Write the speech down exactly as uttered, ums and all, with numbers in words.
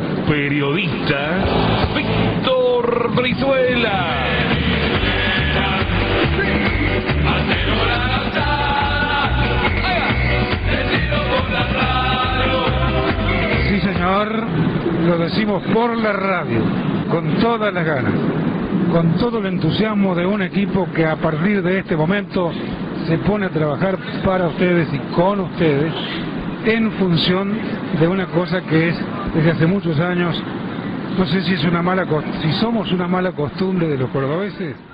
periodista Víctor Brizuela. Sí, señor, lo decimos por la radio, con todas las ganas, con todo el entusiasmo de un equipo que a partir de este momento se pone a trabajar para ustedes y con ustedes en función de una cosa que es desde hace muchos años, no sé si es una mala, si somos una mala costumbre de los cordobeses.